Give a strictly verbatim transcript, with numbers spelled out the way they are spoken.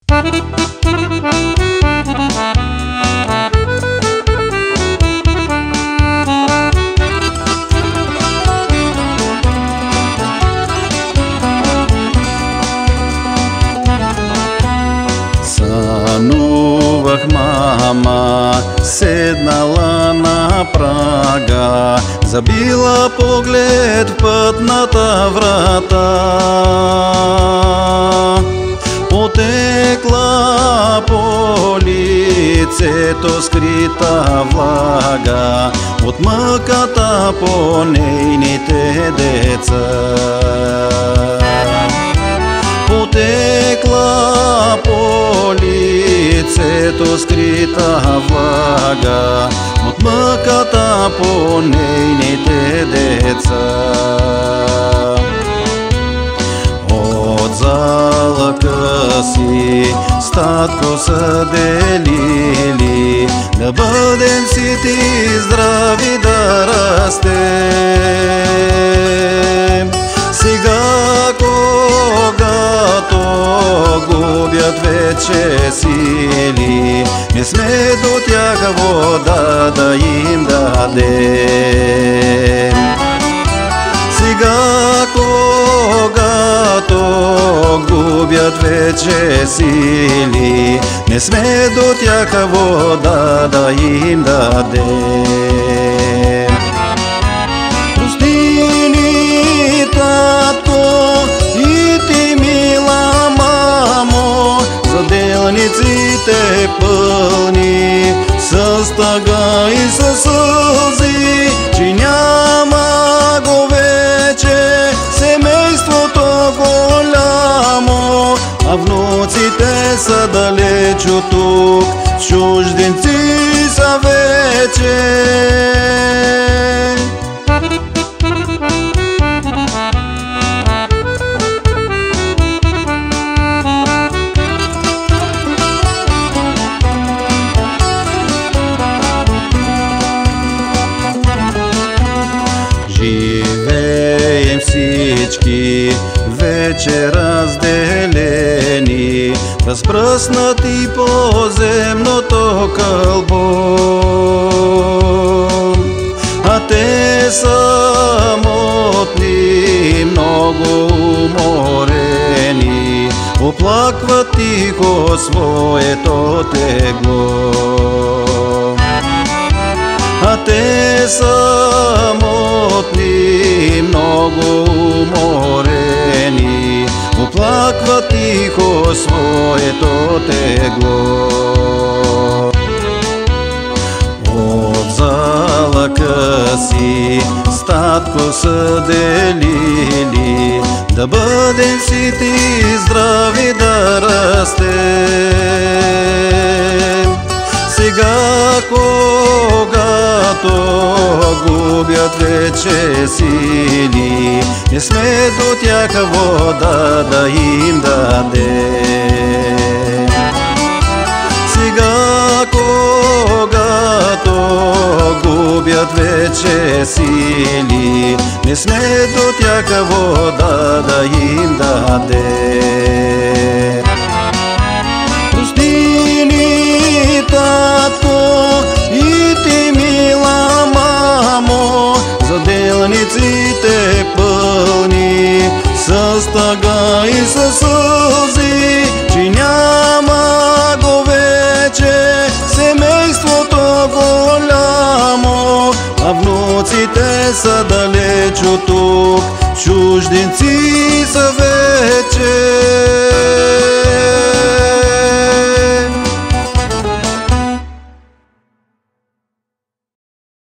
Сънувах мама, седнала на прага, забила поглед в пътната врата. Потекла по лицето скрита влага от мъката по нейните деца. Потекла по лицето скрита влага от мъката по нейните деца. От залъка си статко са делили, да бъдем сити и здрави да растем. Сега когато губят вече сили, не сме до тях вода да им дадем. Сега когато губят вече сили, не сме до тях вода да им дадем. Прости ни, татко, и ти, мила мамо, за делниците пълни с тъга и със сълзи, че няма го вече семейството голямо, а внуците са далеч от тук, чужденци са вече. Живеем всички вече разделени, разпръснати по земното кълбо, а те самотни, много уморени, оплакват тихо своето тегло. А те самотни, много уморени, оплакват тихо своето тегло. От залъка си статко са делили, да бъдем сити и здрави да растем. Сега когато губят вече сили, не сме до тях вода да им дадем. Сега когато губят вече сили, не сме до тях вода да им дадем. Прости ни, татко, и ти, мила мамо, за делниците пълни с тъга и със сълзи, че няма го вече семейството голямо, а внуците са далеч от тук, чужденци са вече.